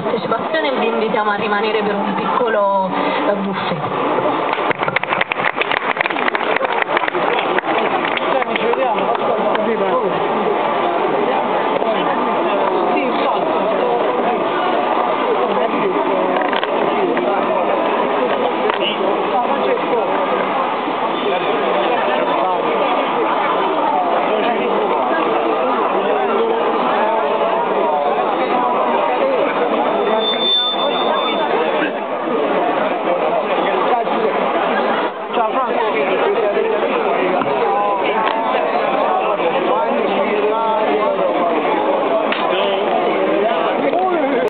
partecipazione e vi invitiamo a rimanere per un piccolo buffet.